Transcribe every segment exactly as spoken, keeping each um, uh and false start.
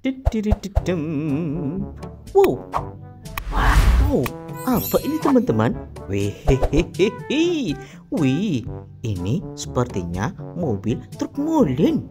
Dididididem. Wow, wow, apa ini teman-teman? Wehehehe, wih, ini sepertinya mobil truk molen.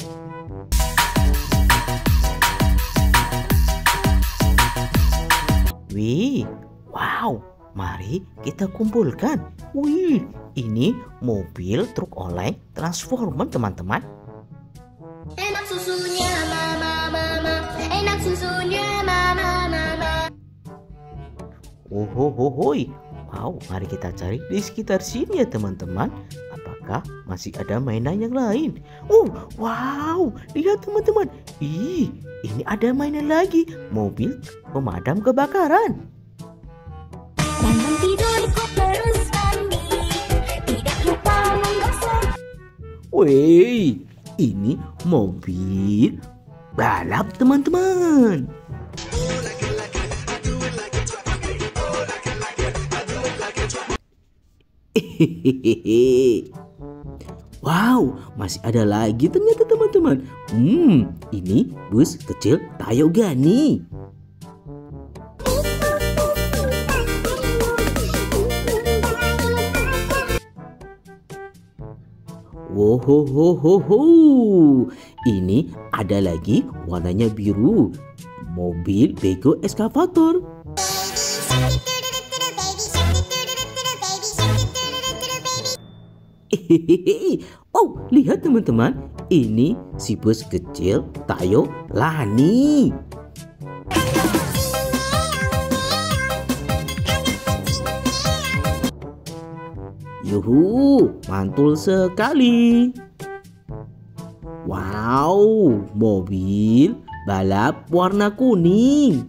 Wih, wow, mari kita kumpulkan. Wih, ini mobil truk oleng transformer teman-teman. Enak susunya mama mama, enak susunya mama mama. Oh, ho, ho, hoi. Wow, mari kita cari di sekitar sini ya teman-teman. Apakah masih ada mainan yang lain? Oh, wow, lihat teman-teman. Ih, ini ada mainan lagi. Mobil pemadam kebakaran. Bangun tidurku terus mandi, tidak lupa menggosok. Wih, ini mobil balap teman-teman. Hehehe. Wow, masih ada lagi ternyata teman-teman. Hmm, ini bus kecil Tayogani. Wohohohoho, ini ada lagi warnanya biru. Mobil Bego Eskavator. Oh, lihat teman-teman, ini si bus kecil Tayo Lani. Yuhu, mantul sekali. Wow, mobil balap warna kuning.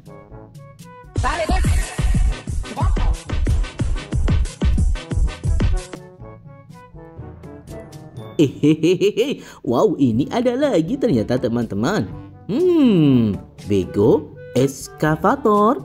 Hehehe, wow, ini ada lagi ternyata teman-teman. Hmm, Bego Eskavator.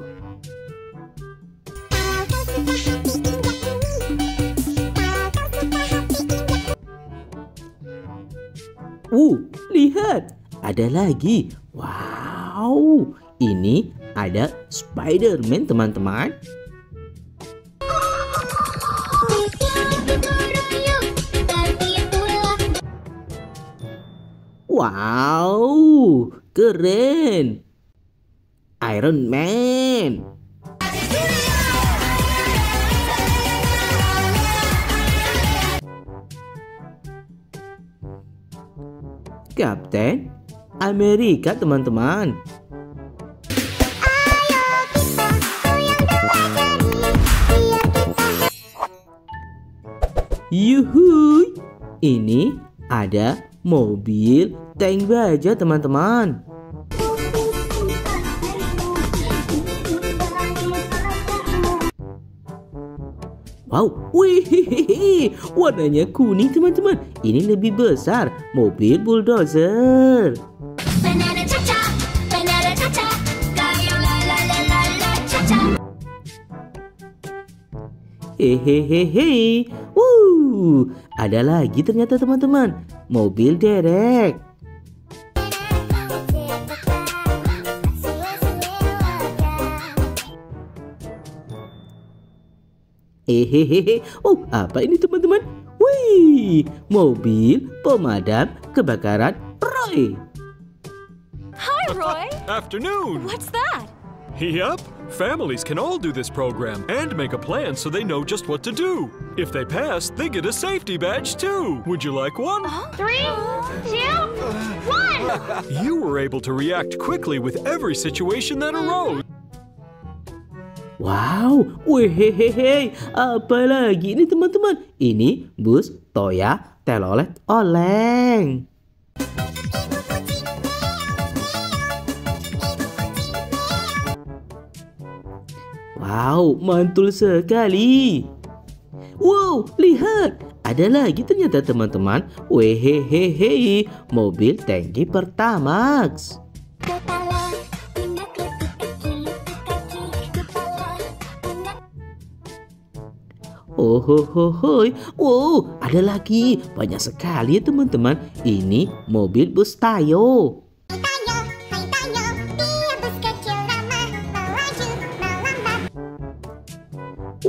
Uh, lihat, ada lagi. Wow, ini ada Spider-Man teman-teman. Wow, keren. Iron Man. Kapten Amerika teman-teman. Yuhu, ini ada mobil tank baja teman-teman. Wow, wih, warnanya kuning teman-teman. Ini lebih besar, mobil bulldozer. Banana cha-cha, banana cha-cha, kayo la la la la la cha-cha. Hehehehe, wuh, ada lagi ternyata teman-teman, mobil derek. Hehehe, oh, apa ini teman-teman? Wih, mobil pemadam kebakaran Roy. Hi, Roy. Afternoon. What's that? Yep, families can all do this program and make a plan so they know just what to do. If they pass, they get a safety badge too. Would you like one? Three, two, one. You were able to react quickly with every situation that arose. Wow, wehehehe, apa lagi ini teman-teman? Ini bus Toya Telolet Oleng. Wow, mantul sekali. Wow, lihat, ada lagi ternyata teman-teman. Wehehehe, mobil tangki Pertamax. Oh, ho, ho, hoi. Wow, ada lagi. Banyak sekali ya teman-teman. Ini mobil bus Tayo. Tayo, hai Tayo,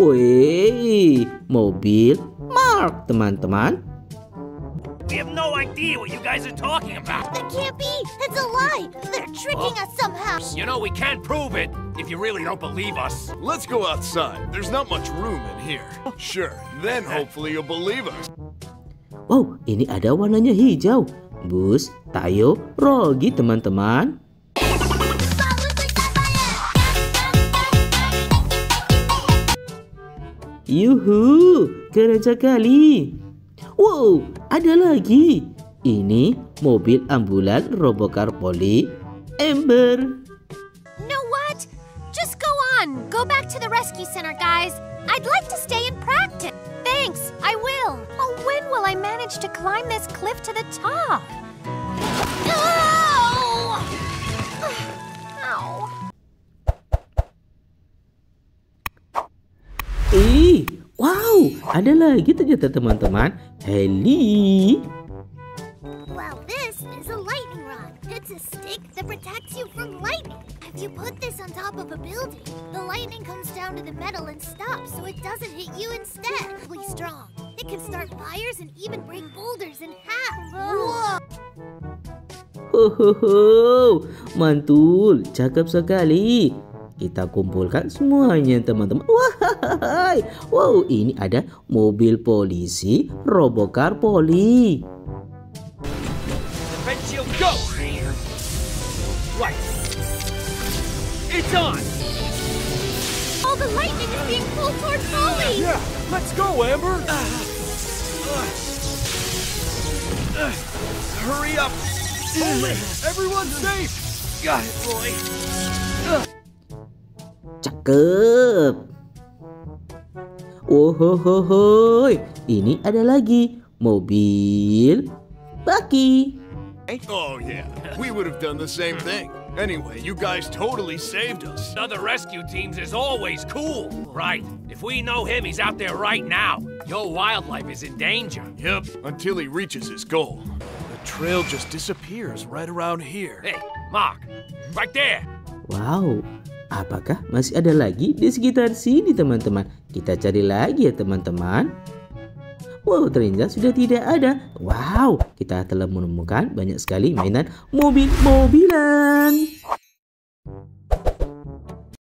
Wih, mobil Mark, teman-teman. We have no idea what you guys are talking about. That can't be! It's a lie! They're tricking us somehow! You know, we can't prove it if you really don't believe us. Let's go outside. There's not much room in here. Sure, then hopefully you'll believe us. Wow, ini ada warnanya hijau. Bus Tayo Rogi, teman-teman. Yuhu, keren sekali. Wow, ada lagi. Ini mobil ambulan Robocar Polly Amber. Know what? Just go on. Go back to the rescue center, guys. I'd like to stay and practice. Thanks, I will. Oh, when will I manage to climb this cliff to the top? Oh! Ow. Eh, wow, ada lagi ternyata teman-teman. Heli. Well, this is a lightning rod. It's a stick that protects you from lightning. If you put this on top of a building, the lightning comes down to the metal and stops so it doesn't hit you instead. Really strong. It can start fires and even break boulders in half. Whoa! Hohoho, mantul, cakep sekali. Kita kumpulkan semuanya teman-teman. Wahai, wow, ini ada mobil polisi Robocar Polly. Red shield, go! Right. It's on! All the lightning is being pulled toward Polly. Yeah, let's go, Amber. Hurry up! Holy, everyone's safe. Got it, boy. Cakep. Wohohohoi, ini ada lagi mobil Bucky. Oh yeah, we would have done the same thing. Anyway, you guys totally saved us. Other rescue teams is always cool. Right. If we know him, he's out there right now. Your wildlife is in danger. Yep, until he reaches his goal. The trail just disappears right around here. Hey, Mark, right there. Wow, apakah masih ada lagi di sekitar sini teman-teman? Kita cari lagi ya teman-teman. Wow, ternyata sudah tidak ada. Wow, kita telah menemukan banyak sekali mainan mobil-mobilan.